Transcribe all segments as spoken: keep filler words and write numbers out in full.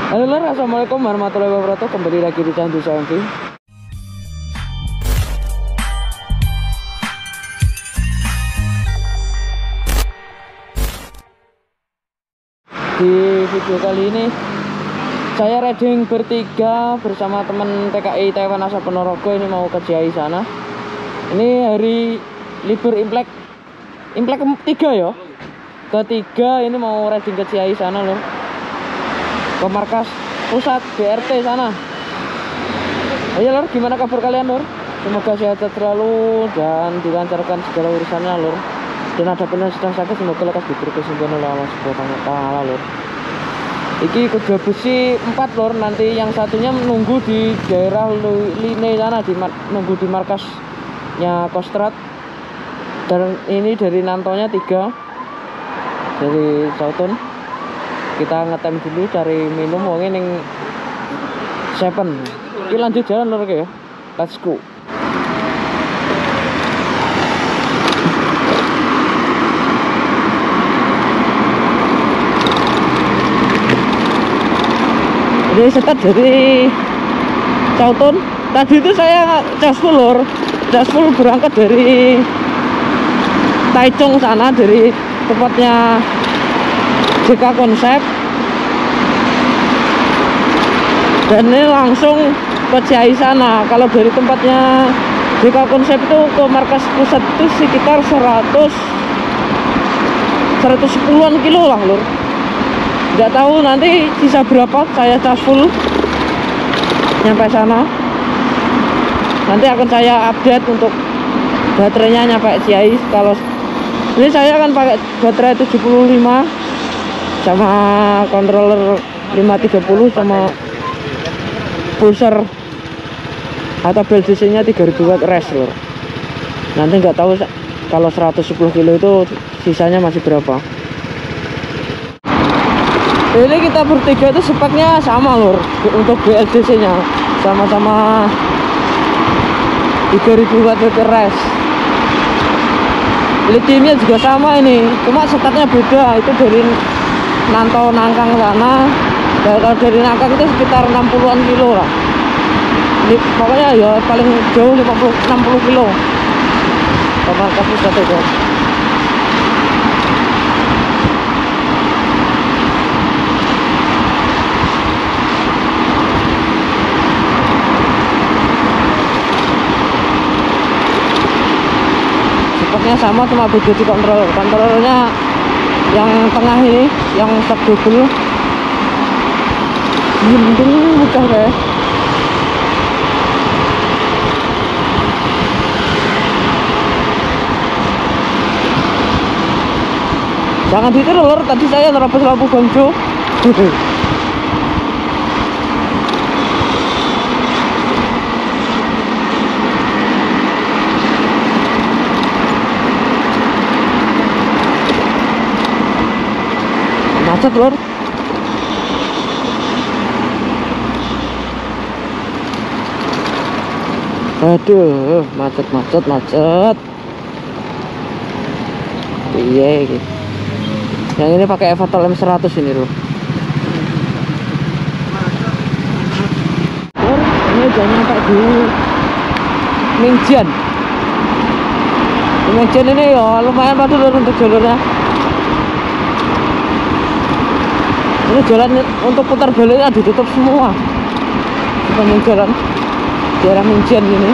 Halo lor, assalamualaikum warahmatullahi wabarakatuh. Kembali lagi di channel Desa M V. Di video kali ini saya riding bertiga bersama teman T K I Taiwan Asal Ponorogo. Ini mau ke Ciai sana. Ini hari libur Imlek Imlek ketiga ya. Ketiga ini mau riding ke Ciai sana loh. Ke markas pusat B R T sana. Ayo lor, gimana kabar kalian lor? Semoga sehat selalu dan dilancarkan segala urusannya lor. Dan ada pun yang sedang sakit, semoga lekas diberi kesembuhan oleh Allah Subhanahu wa taala lor. Iki kuda besi empat lor, nanti yang satunya menunggu di daerah Line sana, di nunggu di markasnya Kostrad. Dan ini dari Nantonya tiga dari Sauton. Kita ngetem dulu cari minum wongnya ning Seven. Kita lanjut jalan lor ya. Let's go. Jadi sekat dari Sauton. Tadi itu saya caspul lor. Caspul berangkat dari Taichung sana, dari tempatnya J K Konsep, dan ini langsung ke Ciai sana. Kalau dari tempatnya J K Konsep itu ke markas pusat itu sekitar seratus seratus sepuluhan kilo lah lur. Nggak tahu nanti sisa berapa saya cas full nyampe sana. Nanti akan saya update untuk baterainya nyampe Ciai. Kalau ini saya akan pakai baterai tujuh puluh lima sama controller lima tiga puluh sama pulsar atau bel D C nya tiga ribu watt res lor. Nanti nggak tahu kalau seratus sepuluh kilo itu sisanya masih berapa. Ini kita bertiga itu speknya sama lor, untuk B L D C nya sama-sama tiga ribu watt res. Lithiumnya juga sama ini, cuma statnya beda. Itu dari Nanto Nangkang sana. Kalau dari Nangkang itu sekitar enam puluhan kilo lah. Ini pokoknya ya paling jauh lima puluh enam puluh kilo. Kamar kampus satu itu. Speknya sama, cuma beda di kontrol. Kontrolnya yang tengah ini, yang sub double, mending buka kayak. Jangan ditiru lor, tadi saya nerobos lampu gongjo. Macet lor. Aduh, macet macet macet. Iya gitu. Yang ini pakai Evatol M seratus ini loh. Lor, ini udah nyampe di Mingjian. Di Mingjian ini ya lumayan padat lor untuk jalurnya. Ini jalan untuk putar baliknya ditutup semua. Sepanjang jalan daerah Mingjian ini.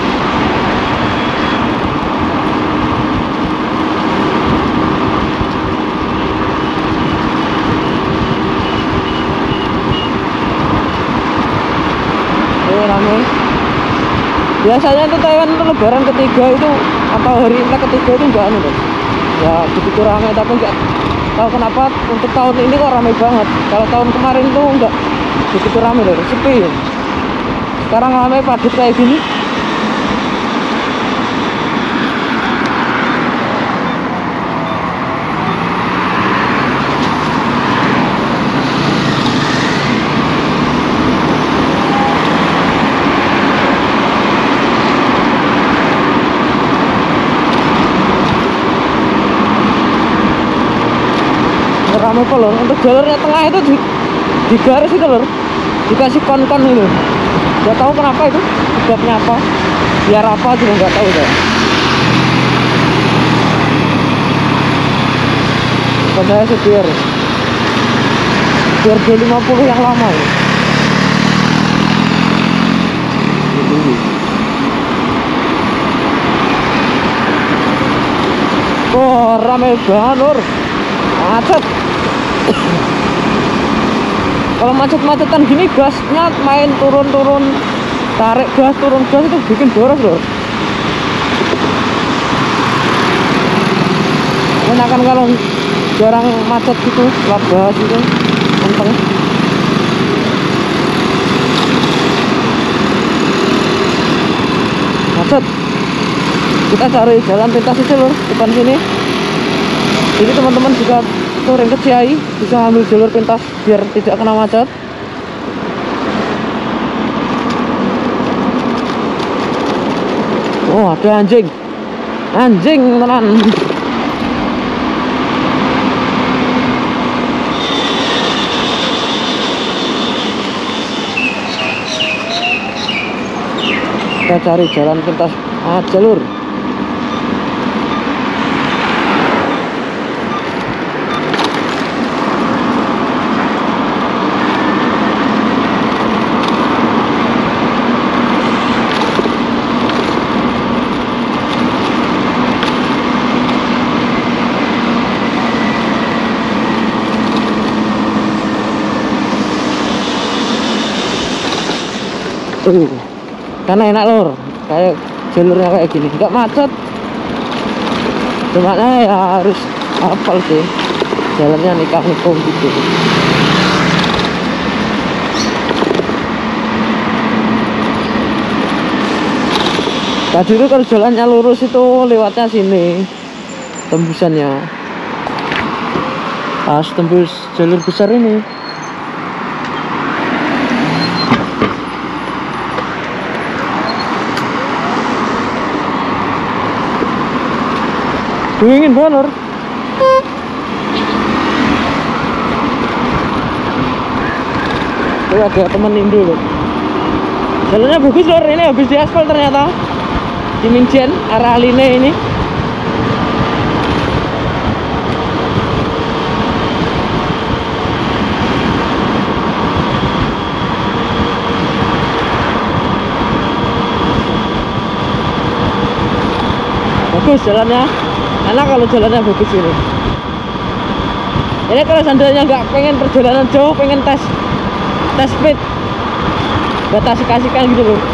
Ini rame. Biasanya itu Taiwan itu lebaran ketiga itu atau hari Imlek ketiga itu enggak anu, ya begitu ramai, tapi enggak tahu kenapa untuk tahun ini kok ramai banget. Kalau tahun kemarin tuh enggak begitu ramai loh, sepi. Sekarang ramai padat kayak gini. Ramai pol untuk jalurnya tengah itu di di garis itu lor, dikasih kon-kon itu. Gak tahu kenapa itu, sebabnya apa, biar apa juga nggak tahu saya. Padahal setir biar D lima puluh yang lama ya. Oh, ramai banget lor, macet. Kalau macet-macetan gini gasnya main turun-turun, tarik gas turun gas itu bikin boros lor. Enakan kalau jarang macet gitu, lap gas gitu, kenceng. Macet. Kita cari jalan pintas itu lor, depan sini. Jadi teman-teman juga touring ke Ciai bisa ambil jalur pintas biar tidak kena macet. Oh, ada anjing. Anjing tenan. Kita cari jalan pintas ah, jalur. Uh, karena enak lor, kayak jalurnya kayak gini, nggak macet. Cuma ya harus hafal sih, jalannya nikah-nikah gitu. Tadi itu kalau jalannya lurus itu lewatnya sini, tembusannya pas tembus jalur besar ini. Dingin banget lor. Itu ada teman Indo loh. Jalannya bagus lor, ini habis di aspal ternyata di Mincen arah Line ini. Bagus jalannya, enak kalau jalannya bagus ini. Ini kalau seandainya nggak pengen perjalanan jauh, pengen tes tes speed, nggak tasik-tasikan gitu loh.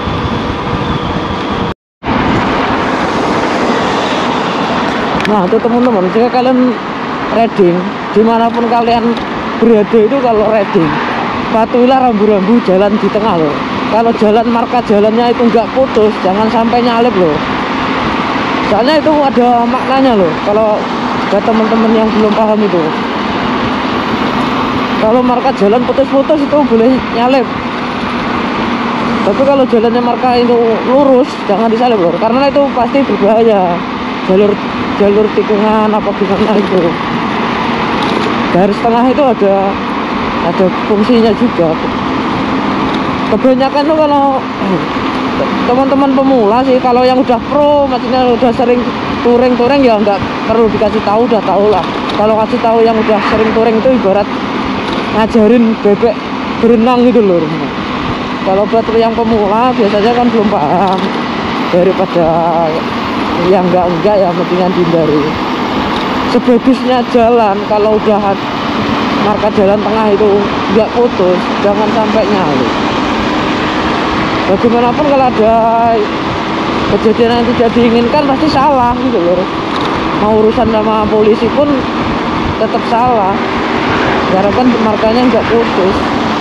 Nah itu teman-teman, jika kalian riding dimanapun kalian berada itu, kalau riding patuhilah rambu-rambu jalan di tengah loh. Kalau jalan marka jalannya itu nggak putus, jangan sampai nyalip loh. Soalnya itu ada maknanya loh, kalau buat teman-teman yang belum paham itu. Kalau marka jalan putus-putus itu boleh nyalip. Tapi kalau jalannya marka itu lurus, jangan disalip loh, karena itu pasti berbahaya. Jalur jalur tikungan apa gimana itu. Garis tengah itu ada ada fungsinya juga. Kebanyakan tuh kalau teman-teman pemula sih, kalau yang udah pro, maksudnya udah sering touring-touring ya nggak perlu dikasih tahu, udah tahu lah. Kalau kasih tahu yang udah sering touring itu ibarat ngajarin bebek berenang gitu loh. Kalau buat yang pemula biasanya kan belum paham, daripada yang enggak-enggak ya mendingan dihindari. Sebagusnya jalan kalau udah marka jalan tengah itu nggak putus, jangan sampai nyalip. Bagaimanapun kalau ada kejadian yang tidak diinginkan pasti salah gitu loh. Mau urusan sama polisi pun tetap salah, karena kan markanya nggak putus.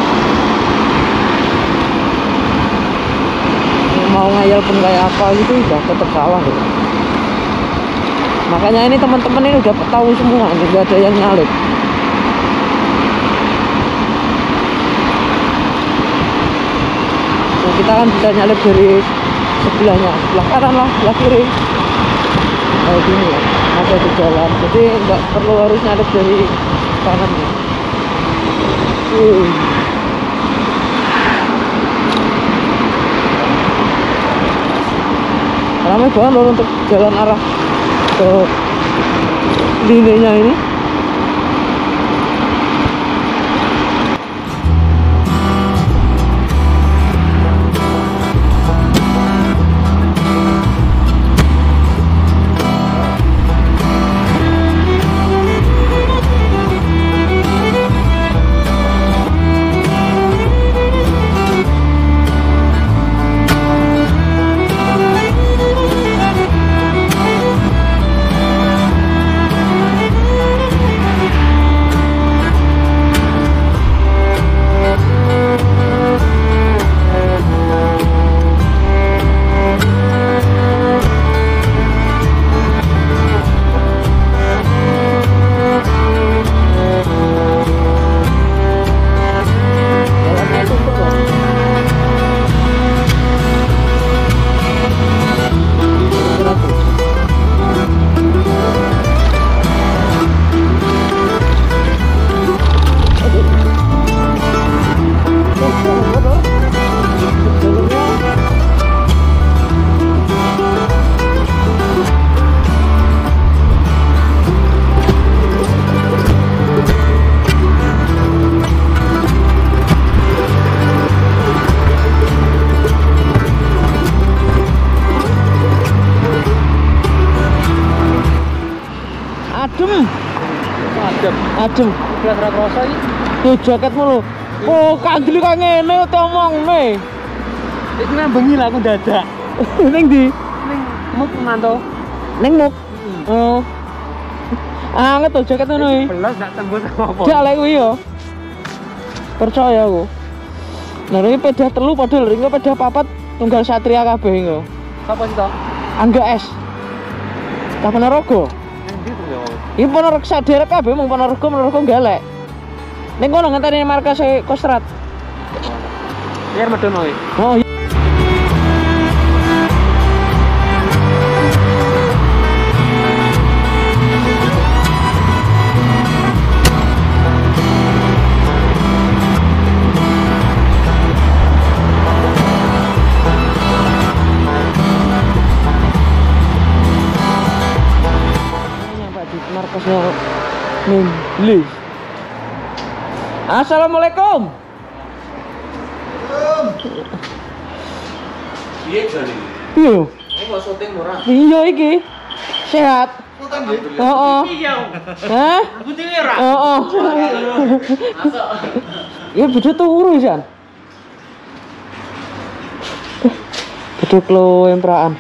Mau ngayal pun kayak apa gitu udah tetap salah gitu. Makanya ini teman-teman ini udah tahu semua, nggak ada yang nyalip. Nah, kita kan bisa nyalip dari sebelahnya, sebelah kanan lah, sebelah kiri, kayak gini ya, ada di jalan. Jadi nggak perlu harus nyalip dari kanan ya. Uh. Ramai banget loh untuk jalan arah ke linenya ini. Adem. Adem. Adem. Kelas ra kroso iki. Tuh jaketmu lho. Oh, kandel kok ngene omongne. Iki nang bengi lah aku dadak. Ning ndi? Ning muk manto. Ning muk. Oh. Anget tuh jaket ngono iki. Belas gak tembus apa. Dak lek kuwi yo. Percaya aku. Nah, ini pedah telu padahal ringo pedah papat tunggal Satria kabeh engko. Sapa sih to? Angga S. Tak Ponorogo. Endi to ya? Iki Ponorogo sadherek kabeh mung Ponorogo Ponorogo galek. Ning kono ngenteni markas e Kostrad. Biar medun wae. Oh. Markasnya Nembli. Assalamualaikum. Piye jane? Iya. Ini mau syuting ora? Iya iki. Sehat. Syuting Heeh. Iya. Hah? Syuting ora? Heeh. Masuk. Ya beda turu Jan. Beduk lo empraan.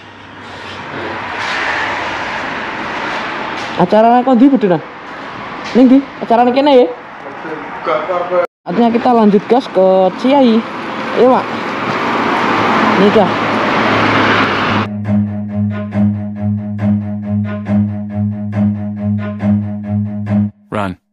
Acara kok di beduna? Ning di acara kene ya? Artinya kita lanjut gas ke Ciai. Iya, Pak. Nikah. Run.